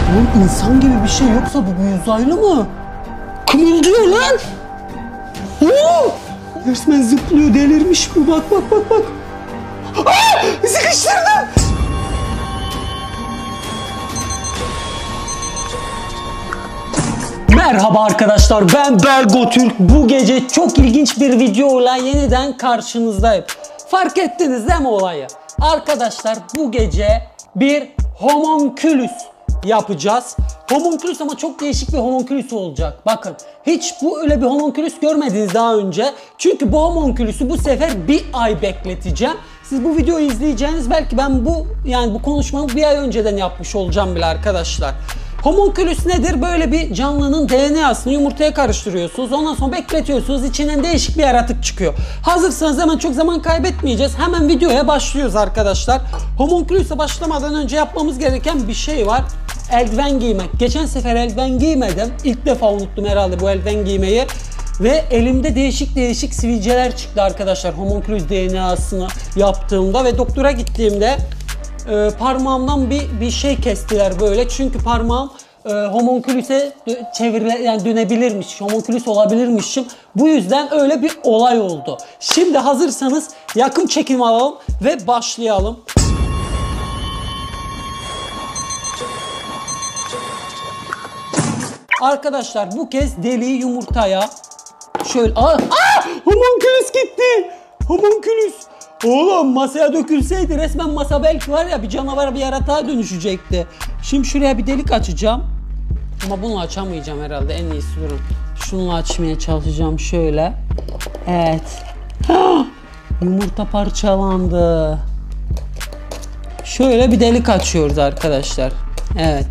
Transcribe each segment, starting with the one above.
Oğlum insan gibi bir şey yoksa bu bir uzaylı mı? Kımıldıyor lan! Oo! Resmen zıplıyor, delirmiş bu. Bak bak bak bak. Aa! Sıkıştırdım! Merhaba arkadaşlar, ben Belgo Türk. Bu gece çok ilginç bir videoyla yeniden karşınızdayım. Fark ettiniz değil mi olayı? Arkadaşlar bu gece bir homunculus yapacağız. Homunculus ama çok değişik bir homunculus olacak. Bakın hiç bu öyle bir homunculus görmediniz daha önce. Çünkü bu homunculus'u bu sefer bir ay bekleteceğim. Siz bu videoyu izleyeceğiniz belki ben bu konuşmamı bir ay önceden yapmış olacağım bile arkadaşlar. Homunculus nedir? Böyle bir canlının DNA'sını yumurtaya karıştırıyorsunuz. Ondan sonra bekletiyorsunuz. İçinden değişik bir yaratık çıkıyor. Hazırsanız hemen çok zaman kaybetmeyeceğiz. Hemen videoya başlıyoruz arkadaşlar. Homunculus'a başlamadan önce yapmamız gereken bir şey var. Eldiven giymek. Geçen sefer eldiven giymedim. İlk defa unuttum herhalde bu eldiven giymeyi. Ve elimde değişik sivilceler çıktı arkadaşlar. Homunculus DNA'sını yaptığımda ve doktora gittiğimde parmağımdan bir şey kestiler böyle. Çünkü parmağım homunculus'e dönebilirmiş. Homunculus olabilirmişim. Bu yüzden öyle bir olay oldu. Şimdi hazırsanız yakın çekim alalım ve başlayalım. Arkadaşlar bu kez deliği yumurtaya şöyle... Homunculus gitti! Homunculus! Oğlum masaya dökülseydi resmen masa belki var ya bir canavar bir yaratığa dönüşecekti. Şimdi şuraya bir delik açacağım. Ama bunu açamayacağım herhalde, en iyisi durun. Şununla açmaya çalışacağım şöyle. Evet. Yumurta parçalandı. Şöyle bir delik açıyoruz arkadaşlar. Evet.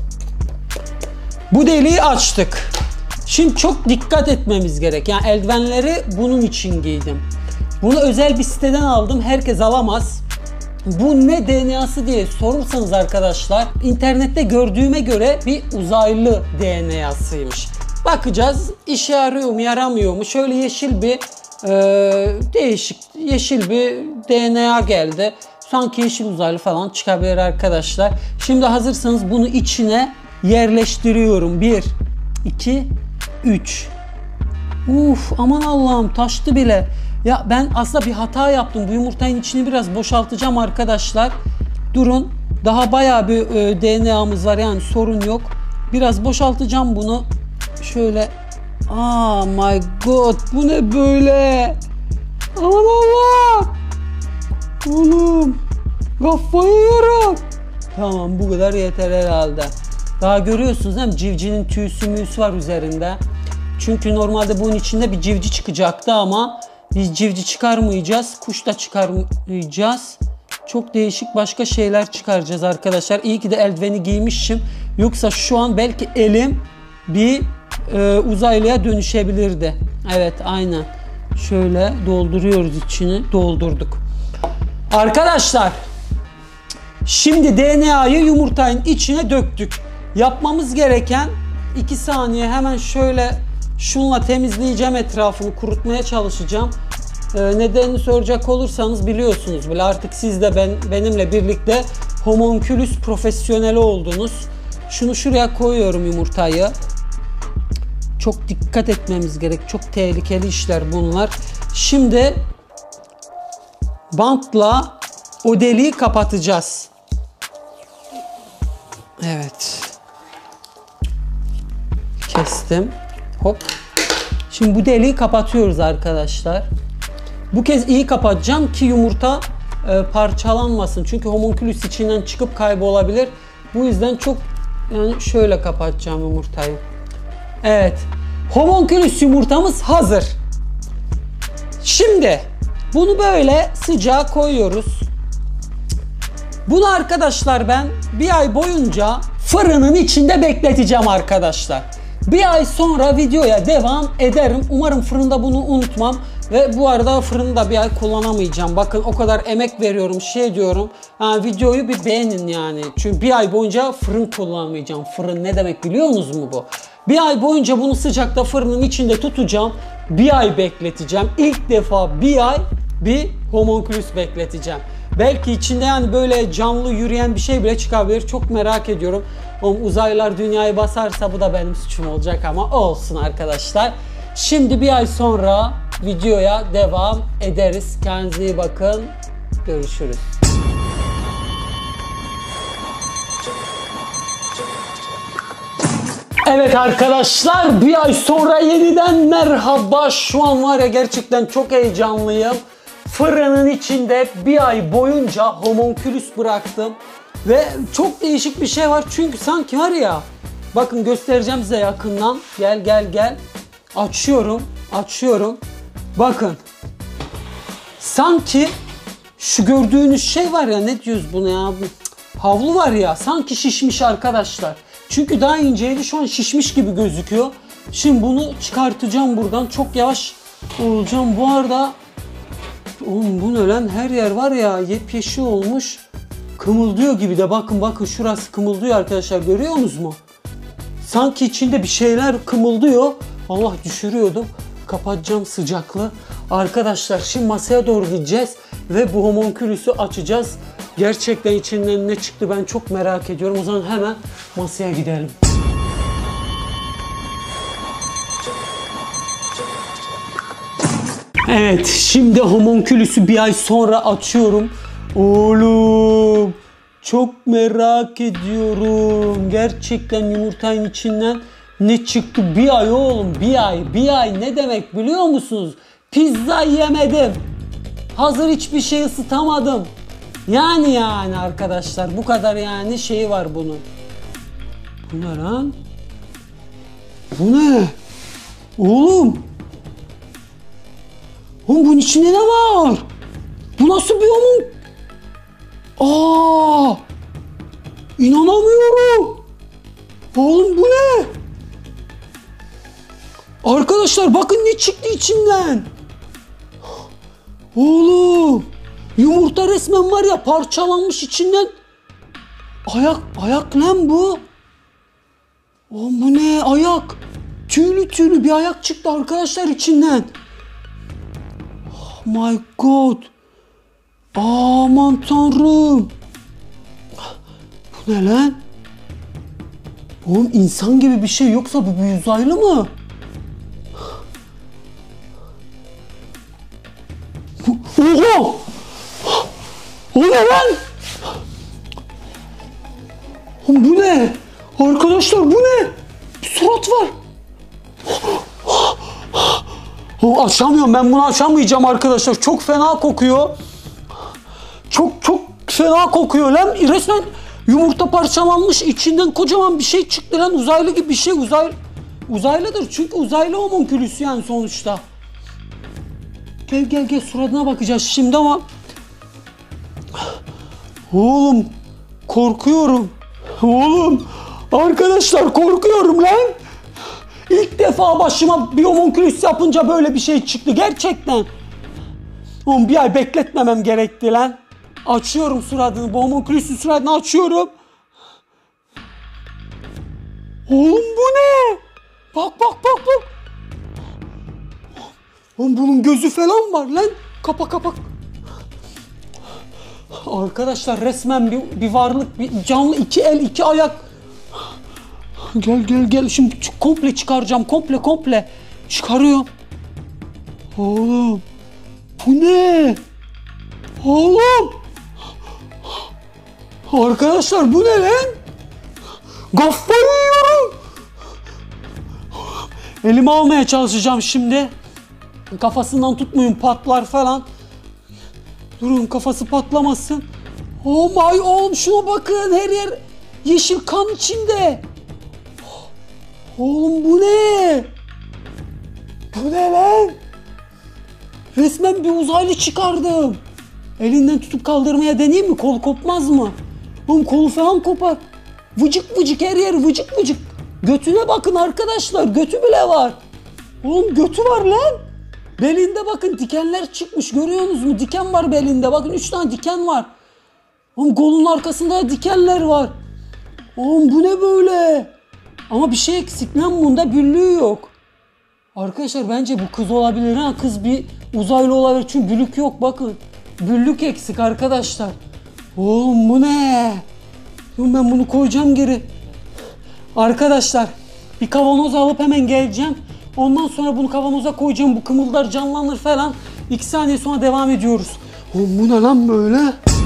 Bu deliği açtık. Şimdi çok dikkat etmemiz gerek. Yani eldivenleri bunun için giydim. Bunu özel bir siteden aldım. Herkes alamaz. Bu ne DNA'sı diye sorursanız arkadaşlar, internette gördüğüme göre bir uzaylı DNA'sıymış. Bakacağız işe yarıyor mu yaramıyor mu. Şöyle yeşil bir değişik yeşil bir DNA geldi. Sanki yeşil uzaylı falan çıkabilir arkadaşlar. Şimdi hazırsanız bunu içine yerleştiriyorum. 1, 2, 3. Aman Allah'ım taştı bile. Ya ben aslında bir hata yaptım. Bu yumurtanın içini biraz boşaltacağım arkadaşlar. Durun. Daha bayağı bir DNA'mız var yani sorun yok. Biraz boşaltacağım bunu. Şöyle. Oh my god. Bu ne böyle? Aman Allah. Oğlum. Kafayı yerim. Tamam bu kadar yeter herhalde. Daha görüyorsunuz değil mi? Civcinin tüysü var üzerinde. Çünkü normalde bunun içinde bir civci çıkacaktı ama biz civci çıkarmayacağız. Kuş da çıkarmayacağız. Çok değişik başka şeyler çıkaracağız arkadaşlar. İyi ki de eldiveni giymişim. Yoksa şu an belki elim bir uzaylıya dönüşebilirdi. Evet aynen. Şöyle dolduruyoruz içini. Doldurduk. Arkadaşlar. Şimdi DNA'yı yumurtanın içine döktük. Yapmamız gereken 2 saniye hemen şöyle şunla temizleyeceğim, etrafını kurutmaya çalışacağım. Nedenini soracak olursanız biliyorsunuz bile artık siz de benimle birlikte homunculus profesyoneli oldunuz. Şunu şuraya koyuyorum yumurtayı. Çok dikkat etmemiz gerek. Çok tehlikeli işler bunlar. Şimdi bantla o deliği kapatacağız. Evet. Kestim. Hop. Şimdi bu deliği kapatıyoruz arkadaşlar. Bu kez iyi kapatacağım ki yumurta parçalanmasın. Çünkü homunculus içinden çıkıp kaybolabilir. Bu yüzden çok şöyle kapatacağım yumurtayı. Evet. Homunculus yumurtamız hazır. Şimdi bunu böyle sıcağa koyuyoruz. Bunu arkadaşlar ben bir ay boyunca fırının içinde bekleteceğim arkadaşlar. Bir ay sonra videoya devam ederim. Umarım fırında bunu unutmam. Ve bu arada fırını da bir ay kullanamayacağım. Bakın o kadar emek veriyorum, diyorum. Videoyu bir beğenin yani. Çünkü bir ay boyunca fırın kullanmayacağım. Fırın ne demek biliyor musunuz mu bu? Bir ay boyunca bunu sıcakta fırının içinde tutacağım. Bir ay bekleteceğim. İlk defa bir ay bir homunculus bekleteceğim. Belki içinde yani böyle canlı yürüyen bir şey bile çıkabilir. Çok merak ediyorum. Oğlum uzaylılar dünyayı basarsa bu da benim suçum olacak ama olsun arkadaşlar. Şimdi bir ay sonra videoya devam ederiz. Kendinize iyi bakın. Görüşürüz. Evet arkadaşlar, bir ay sonra yeniden merhaba. Şu an var ya, gerçekten çok heyecanlıyım. Fırının içinde bir ay boyunca homonkülüs bıraktım. Ve çok değişik bir şey var çünkü sanki var ya, bakın göstereceğim size yakından. Gel. Açıyorum. Bakın. Sanki şu gördüğünüz şey var ya, ne diyoruz buna ya? Havlu var ya, sanki şişmiş arkadaşlar. Çünkü daha inceydi, şu an şişmiş gibi gözüküyor. Şimdi bunu çıkartacağım buradan. Çok yavaş olacağım. Bu arada oğlum bu ne lan? Her yer var ya yepyeşil olmuş. Kımıldıyor gibi de, bakın şurası kımıldıyor arkadaşlar, görüyorsunuz mu? Sanki içinde bir şeyler kımıldıyor. Allah, düşürüyordum. Kapatacağım sıcaklığı. Arkadaşlar şimdi masaya doğru gideceğiz ve bu homonkülüsü açacağız. Gerçekten içinden ne çıktı ben çok merak ediyorum. O zaman hemen masaya gidelim. Evet, şimdi homonkülüsü bir ay sonra açıyorum. Oğlum çok merak ediyorum. Gerçekten yumurtanın içinden ne çıktı? Bir ay oğlum, bir ay ne demek biliyor musunuz? Pizza yemedim. Hazır hiçbir şey ısıtamadım. Yani arkadaşlar bu kadar yani şeyi var bunun. Bu ne lan? Bu ne? Oğlum. Oğlum bunun içinde ne var? Bu nasıl bir homun? İnanamıyorum. Oğlum bu ne? Arkadaşlar bakın ne çıktı içinden. Oğlum. Yumurta resmen var ya, parçalanmış içinden. Ayak lan bu. Oğlum bu ne? Ayak. Tüylü bir ayak çıktı arkadaşlar içinden. Oh my god. Aman tanrım. Bu ne lan? Oğlum insan gibi bir şey, yoksa bu bir uzaylı mı? Oha! O ne lan? Oğlum bu ne? Arkadaşlar bu ne? Bir surat var. Açamıyorum, ben bunu açamayacağım arkadaşlar. Çok fena kokuyor. Çok fena kokuyor lan. Resmen yumurta parçalanmış, içinden kocaman bir şey çıktı lan. Uzaylı gibi bir şey. Uzaylıdır çünkü uzaylı homonkülüsü yani sonuçta. Gel suratına bakacağız şimdi ama oğlum korkuyorum. Oğlum arkadaşlar korkuyorum lan. İlk defa başıma bir homonkülüs yapınca böyle bir şey çıktı gerçekten. Oğlum bir ay bekletmemem gerekti lan. Açıyorum suratını, bu homonkülüsün suratını açıyorum. Oğlum bu ne? Bak. Oğlum bunun gözü falan var lan. Kapa. Arkadaşlar resmen bir varlık, bir canlı, iki el, iki ayak. Gel. Şimdi komple çıkaracağım. Komple. Çıkarıyorum. Oğlum. Bu ne? Oğlum. Arkadaşlar bu ne lan? Kafayı yiyorum. Elime almaya çalışacağım şimdi. Kafasından tutmayın, patlar falan. Durun, kafası patlamasın. Oh my, oğlum şuna bakın, her yer yeşil kan içinde. Oğlum bu ne? Bu ne lan? Resmen bir uzaylı çıkardım. Elinden tutup kaldırmaya deneyeyim mi? Kol kopmaz mı? Oğlum kolu falan kopar. Vıcık her yer vıcık. Götüne bakın arkadaşlar, götü bile var. Oğlum götü var lan. Belinde bakın dikenler çıkmış, görüyorsunuz mu? Diken var belinde, bakın 3 tane diken var. Oğlum kolunun arkasında dikenler var. Oğlum bu ne böyle? Ama bir şey eksik lan, bunda büllüğü yok. Arkadaşlar bence bu kız olabilir ha. Kız bir uzaylı olabilir çünkü büllük yok, bakın. Büllük eksik arkadaşlar. Oğlum bu ne? Oğlum ben bunu koyacağım geri. Arkadaşlar bir kavanoz alıp hemen geleceğim. Ondan sonra bunu kavanoza koyacağım. Bu kımıldar canlanır falan. 2 saniye sonra devam ediyoruz. Oğlum bu ne lan böyle?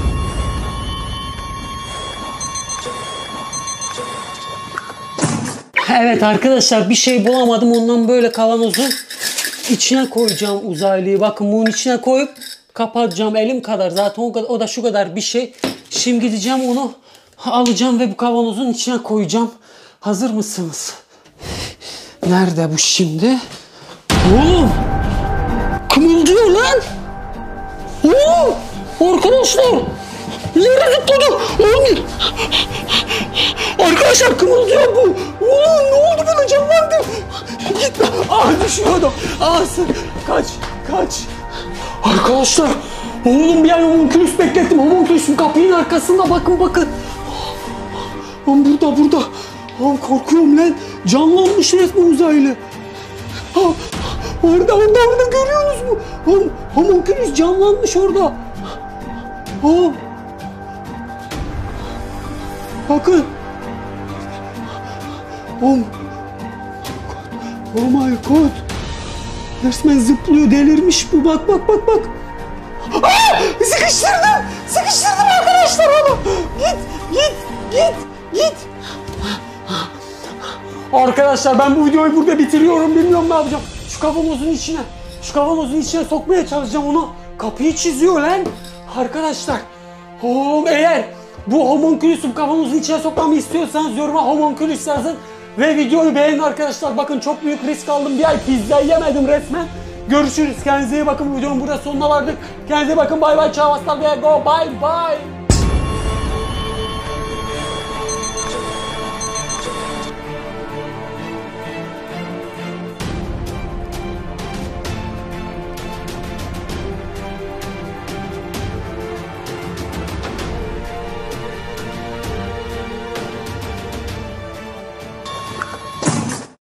Evet arkadaşlar bir şey bulamadım. Ondan böyle kavanozun içine koyacağım uzaylıyı. Bakın bunun içine koyup kapatacağım elim kadar. Zaten o da şu kadar bir şey. Şimdi gideceğim onu alacağım ve bu kavanozun içine koyacağım. Hazır mısınız? Nerede bu şimdi? Oğlum! Kımıldıyor lan! Oğlum! Arkadaşlar! Yere zıpladı! Oğlum! Arkadaşlar kımıldıyor bu! Oğlum ne oldu bana, canlandı! Gitme! Düşüyordum! Kaç! Arkadaşlar! Oğlum bir an homunculus beklettim. Homunculus'un kapının arkasında bakın. Oğlum burada. Oğlum korkuyorum lan. Canlanmış resmen uzaylı. Orada görüyorsunuz mu? Oğlum homunculus canlanmış orada. Bakın. Oh my god. Resmen zıplıyor, delirmiş bu. Bak. Sıkıştırdım arkadaşlar onu. Git. Arkadaşlar ben bu videoyu burada bitiriyorum. Bilmiyorum ne yapacağım. Şu kavanozun içine sokmaya çalışacağım onu. Kapıyı çiziyor lan. Arkadaşlar. Eğer bu homunculus'u kavanozun içine sokmamı istiyorsanız yoruma homunculus yazın. Ve videoyu beğenin arkadaşlar. Bakın çok büyük risk aldım. Bir ay pizza yemedim resmen. Görüşürüz. Kendinize iyi bakın. Videonun burada sonuna vardık. Kendinize bakın. Bay bay. Ciao. Hasta luego. Bye bye.